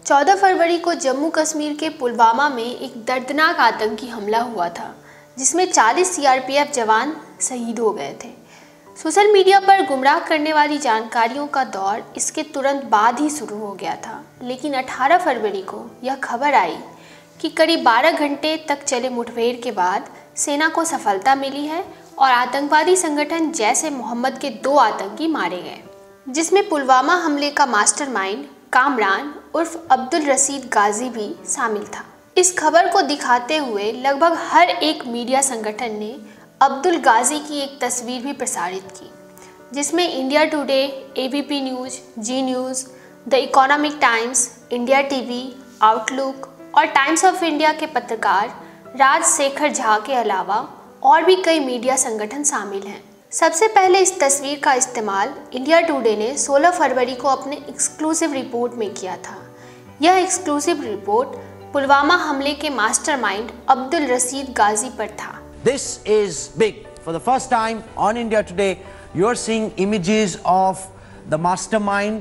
14 फरवरी को जम्मू कश्मीर के पुलवामा में एक दर्दनाक आतंकी हमला हुआ था, जिसमें 40 सीआरपीएफ जवान शहीद हो गए थे। सोशल मीडिया पर गुमराह करने वाली जानकारियों का दौर इसके तुरंत बाद ही शुरू हो गया था, लेकिन 18 फरवरी को यह खबर आई कि करीब 12 घंटे तक चले मुठभेड़ के बाद सेना को सफलता मिली है और आतंकवादी संगठन जैश ए मोहम्मद के 2 आतंकी मारे गए, जिसमें पुलवामा हमले का मास्टरमाइंड कामरान उर्फ अब्दुल रशीद गाजी भी शामिल था। इस खबर को दिखाते हुए लगभग हर एक मीडिया संगठन ने अब्दुल गाजी की एक तस्वीर भी प्रसारित की, जिसमें India Today, ABP News, Zee News, the Economic Times, India TV, Outlook और टाइम्स ऑफ इंडिया के पत्रकार राजशेखर झा के अलावा और भी कई मीडिया संगठन शामिल हैं। सबसे पहले इस तस्वीर का इस्तेमाल इंडिया टुडे ने 16 फरवरी को अपने एक्सक्लूसिव रिपोर्ट में किया था। यह एक्सक्लूसिव रिपोर्ट पुलवामा हमले के मास्टरमाइंड अब्दुल रशीद गाजी पर था। This is big. For the first time on India Today, you are seeing images of the mastermind,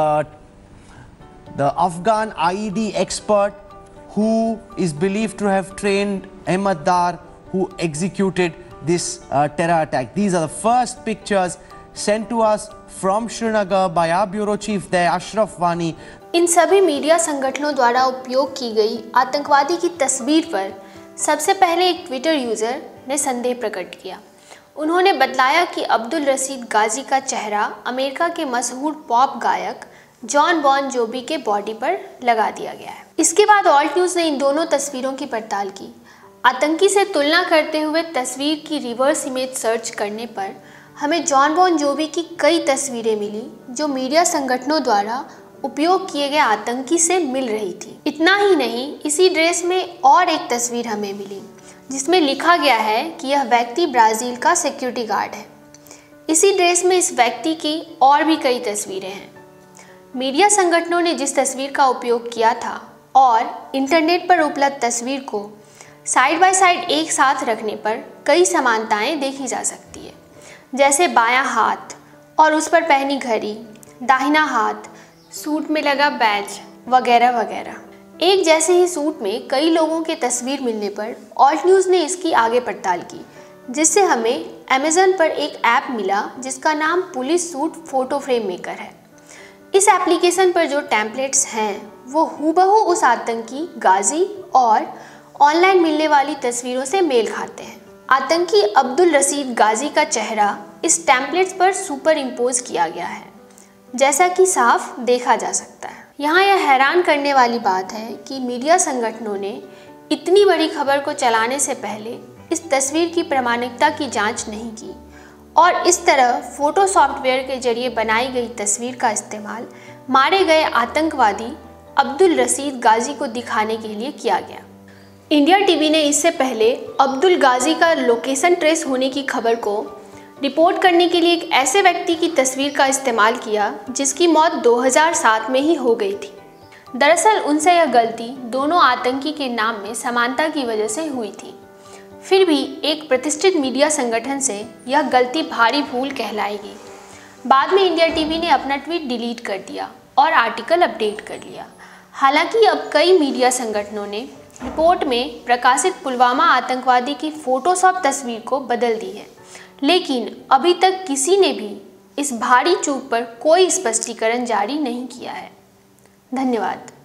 the Afghan IED expert who is believed to have trained Ahmad Dar, who executed this terror attack. These are the first pictures sent to us from Srinagar by our bureau chief there, Ashraf Wani. इन सभी media संगठनों द्वारा उपयोग की गई आतंकवादी की तस्वीर पर सबसे पहले एक ट्विटर यूज़र ने संदेह प्रकट किया। उन्होंने बतलाया कि अब्दुल रशीद गाजी का चेहरा अमेरिका के मशहूर पॉप गायक जॉन बॉन जोवी के बॉडी पर लगा दिया गया है। इसके बाद ऑल्ट न्यूज़ ने इन दोनों तस्वीरों की पड़ताल की। आतंकी से तुलना करते हुए तस्वीर की रिवर्स इमेज सर्च करने पर हमें जॉन बॉन जोवी की कई तस्वीरें मिली, जो मीडिया संगठनों द्वारा उपयोग किए गए आतंकी से मिल रही थी। इतना ही नहीं, इसी ड्रेस में और एक तस्वीर हमें मिली, जिसमें लिखा गया है कि यह व्यक्ति ब्राज़ील का सिक्योरिटी गार्ड है। इसी ड्रेस में इस व्यक्ति की और भी कई तस्वीरें हैं। मीडिया संगठनों ने जिस तस्वीर का उपयोग किया था और इंटरनेट पर उपलब्ध तस्वीर को साइड बाय साइड एक साथ रखने पर कई समानताएं देखी जा सकती है, जैसे बायां हाथ और उस पर पहनी घड़ी, दाहिना हाथ, सूट में लगा बैज वगैरह वगैरह। एक जैसे ही सूट में कई लोगों की तस्वीर मिलने पर ऑल्ट न्यूज़ ने इसकी आगे पड़ताल की, जिससे हमें अमेज़न पर एक ऐप मिला जिसका नाम police suit photo frame maker है। इस एप्लीकेशन पर जो टेम्पलेट्स हैं वो हूबहू उस आतंकी गाजी और ऑनलाइन मिलने वाली तस्वीरों से मेल खाते हैं। आतंकी अब्दुल रशीद गाजी का चेहरा इस टेम्पलेट्स पर सुपर इम्पोज किया गया है, जैसा कि साफ देखा जा सकता है। यहाँ यह हैरान करने वाली बात है कि मीडिया संगठनों ने इतनी बड़ी खबर को चलाने से पहले इस तस्वीर की प्रामाणिकता की जांच नहीं की और इस तरह फोटो सॉफ्टवेयर के जरिए बनाई गई तस्वीर का इस्तेमाल मारे गए आतंकवादी अब्दुल रशीद गाजी को दिखाने के लिए किया गया। इंडिया टीवी ने इससे पहले अब्दुल गाजी का लोकेशन ट्रेस होने की खबर को रिपोर्ट करने के लिए एक ऐसे व्यक्ति की तस्वीर का इस्तेमाल किया जिसकी मौत 2007 में ही हो गई थी। दरअसल उनसे यह गलती दोनों आतंकी के नाम में समानता की वजह से हुई थी। फिर भी एक प्रतिष्ठित मीडिया संगठन से यह गलती भारी भूल कहलाएगी। बाद में इंडिया टीवी ने अपना ट्वीट डिलीट कर दिया और आर्टिकल अपडेट कर लिया। हालांकि अब कई मीडिया संगठनों ने रिपोर्ट में प्रकाशित पुलवामा आतंकवादी की फोटोशॉप तस्वीर को बदल दी है, लेकिन अभी तक किसी ने भी इस भारी चूक पर कोई स्पष्टीकरण जारी नहीं किया है। धन्यवाद।